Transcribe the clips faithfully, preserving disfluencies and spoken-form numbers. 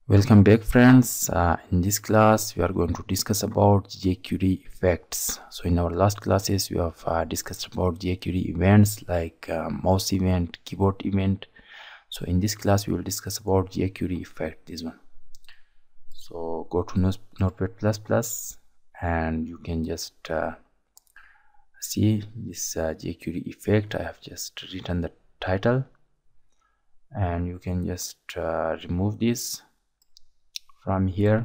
Welcome back, friends. Uh, in this class we are going to discuss about jQuery effects. So in our last classes we have uh, discussed about jQuery events like uh, mouse event, keyboard event. So in this class we will discuss about jQuery effect, this one. So go to Notepad plus plus and you can just uh, see this uh, jQuery effect. I have just written the title and you can just uh, remove this from here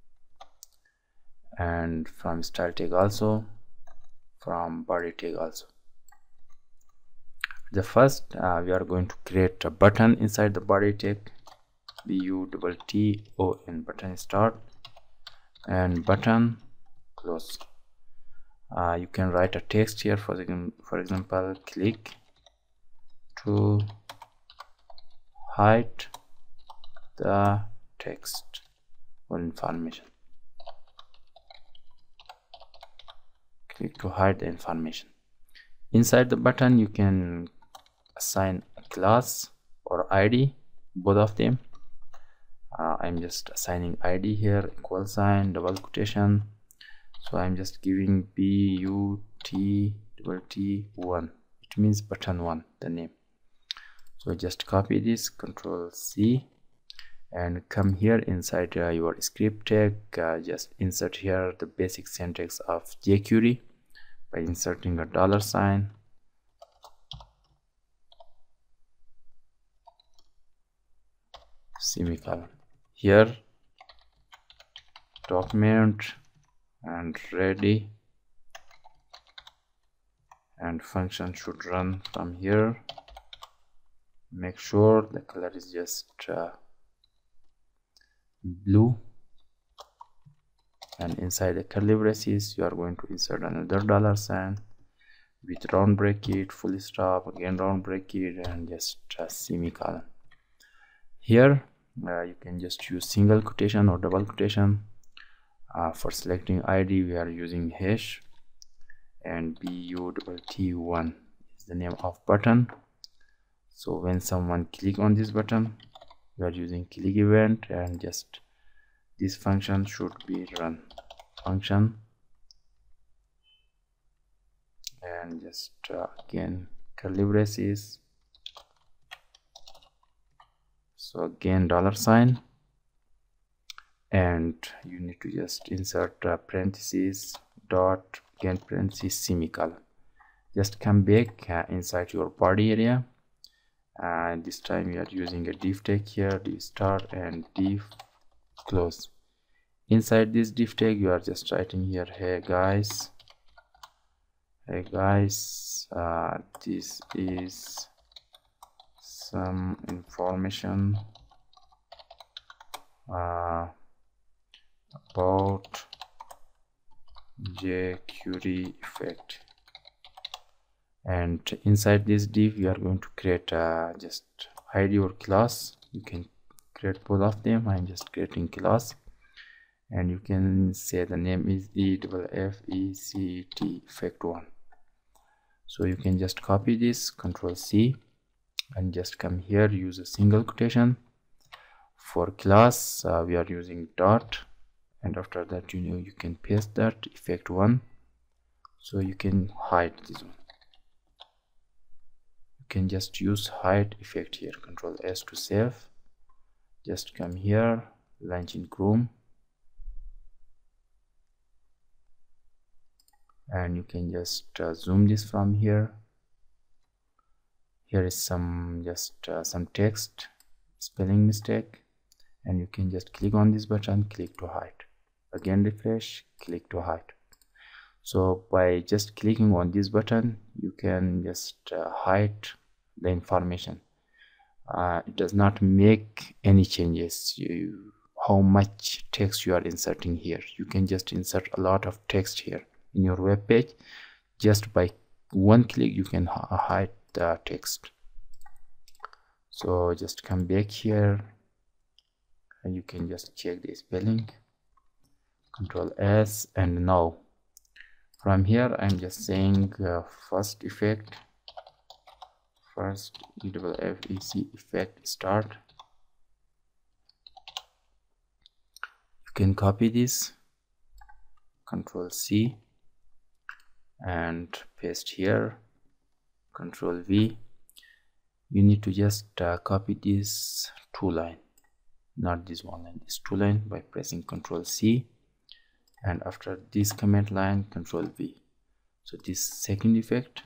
and from style tag also, from body tag also. The first uh, we are going to create a button inside the body tag, B U T T O N, button start and button close. Uh, you can write a text here, for example, for example click to hide the text or information. Click to hide the information. Inside the button you can assign a class or I D, both of them. uh, I'm just assigning I D here, equal sign, double quotation. So I'm just giving B U T T T one, it means button one, the name. So just copy this, control C, and come here inside uh, your script tag. Uh, just insert here the basic syntax of jQuery by inserting a dollar sign, semicolon. Here document and ready, and function should run from here. Make sure the color is just uh, blue, and inside the curly braces you are going to insert another dollar sign with round bracket, full stop, again round bracket, and just a semicolon. Here uh, you can just use single quotation or double quotation. Uh, for selecting I D we are using hash, and B U T T one is the name of button. So when someone click on this button we are using click event, and just this function should be run function, and just uh, again curly braces, so again dollar sign, and you need to just insert uh, parentheses, dot, again parentheses, semicolon. Just come back uh, inside your body area, and this time we are using a div tag here, div start and div close. Inside this div tag you are just writing here, hey guys, hey guys, uh, this is some information uh, about jQuery effect. And inside this div you are going to create uh, just I D or class. You can create both of them. I'm just creating class, and you can say the name is E F F E C T effect one. So you can just copy this, control C, and just come here, use a single quotation. For class uh, we are using dot, and after that you know you can paste that effect one, so you can hide this one. You can just use hide effect here, control S to save. Just come here, launch in Chrome, and you can just uh, zoom this from here. Here is some just uh, some text, spelling mistake, and you can just click on this button, click to hide, again refresh, click to hide. So by just clicking on this button you can just uh, hide the information. Uh, it does not make any changes you how much text you are inserting here. You can just insert a lot of text here in your web page. Just by one click you can hide the text. So just come back here and you can just check the spelling, control S, and now from here I'm just saying uh, first effect, first E F F E C effect start, can copy this, control C and paste here, control V. You need to just uh, copy this two line, not this one line, this two line, by pressing control C, and after this comment line control V. So this second effect,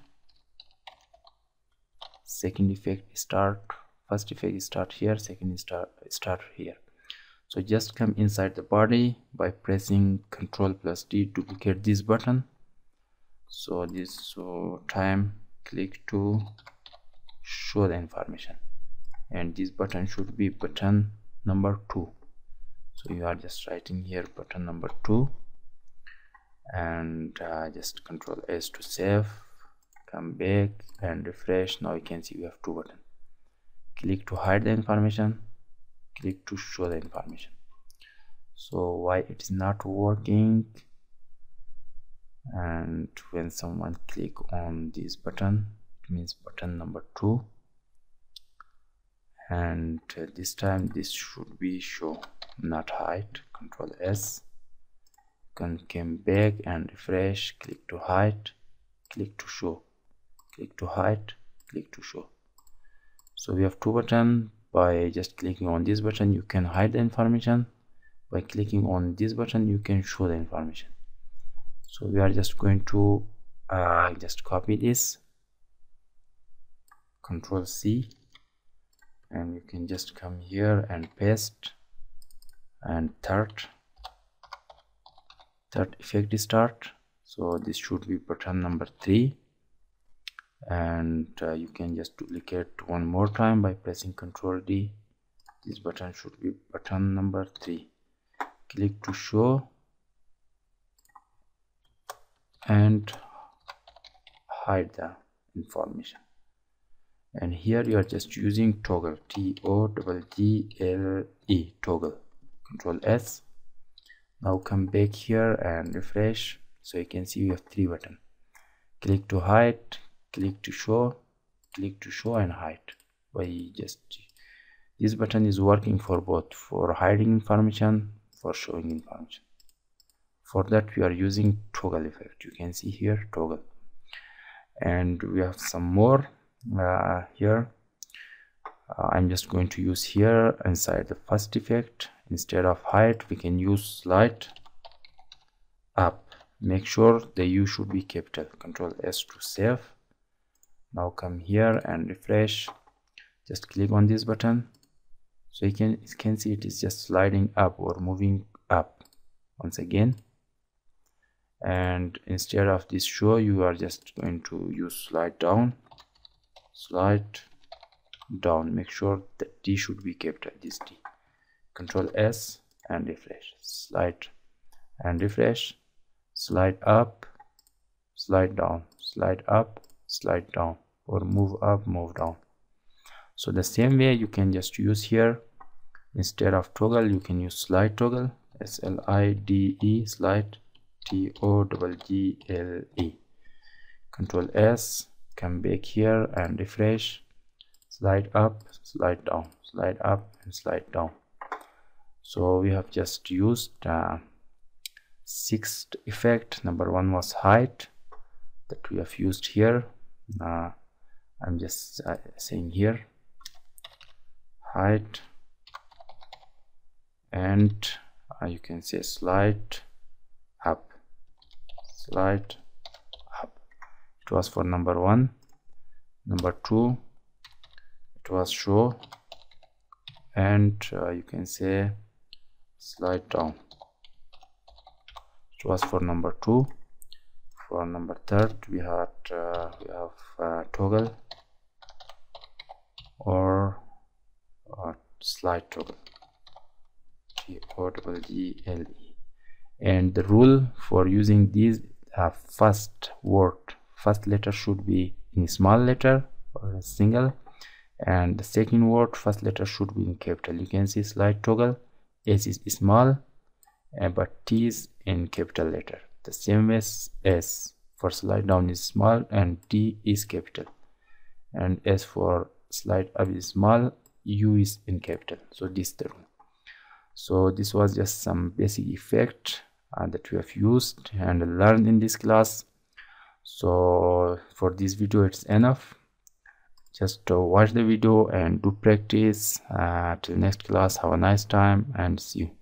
second effect start, first effect start here, second start start here. So just come inside the body by pressing control plus D, duplicate this button. So this so time click to show the information, and this button should be button number two. So you are just writing here button number two, and uh, just control S to save, come back and refresh. Now you can see we have two buttons. Click to hide the information, click to show the information. So why it is not working? And when someone click on this button, it means button number two, and uh, this time this should be show, not hide. Control S, can come back and refresh, click to hide, click to show, click to hide, click to show. So we have two buttons. By just clicking on this button you can hide the information, by clicking on this button you can show the information. So we are just going to uh, just copy this, control C, and you can just come here and paste, and third third effect start. So this should be button number three, and uh, you can just duplicate one more time by pressing control D. This button should be button number three. Click to show and hide the information, and here you are just using toggle, T O G G L E, toggle. Control S. Now come back here and refresh. So you can see we have three buttons. Click to hide, click to show, click to show and hide. By just this button is working for both, for hiding information, for showing information. For that we are using toggle effect. You can see here toggle, and we have some more uh, here. uh, I'm just going to use here inside the first effect, instead of hide we can use slide up. Make sure the U should be capital. Control S to save. Now come here and refresh, just click on this button. So you can you can see it is just sliding up or moving up once again. And instead of this show you are just going to use slide down, slide down. Make sure that D should be capital, this D. Control S and refresh, slide and refresh, slide up, slide down, slide up, slide down, or move up, move down. So the same way you can just use here, instead of toggle you can use slide toggle, S L I D E, slide, T O G G L E. Control S, come back here and refresh, slide up, slide down, slide up and slide down. So we have just used uh, sixth effect. Number one was hide, that we have used here. uh, I'm just uh, saying here hide, and uh, you can say slide up, slide up. It was for number one. Number two, it was show, and uh, you can say slide down. It was for number two. For number third we had uh, we have uh, toggle or uh, slide toggle, T O G G L E. And the rule for using these uh, first word, first letter should be in small letter or a single, and the second word first letter should be in capital. You can see slide toggle, S is small uh, but T is in capital letter. The same as S for slide down is small and T is capital, and S for slide up is small, U is in capital. So this is the rule. So this was just some basic effect uh, that we have used and learned in this class. So for this video it's enough. Just uh, watch the video and do practice. Uh, till next class, have a nice time and see you.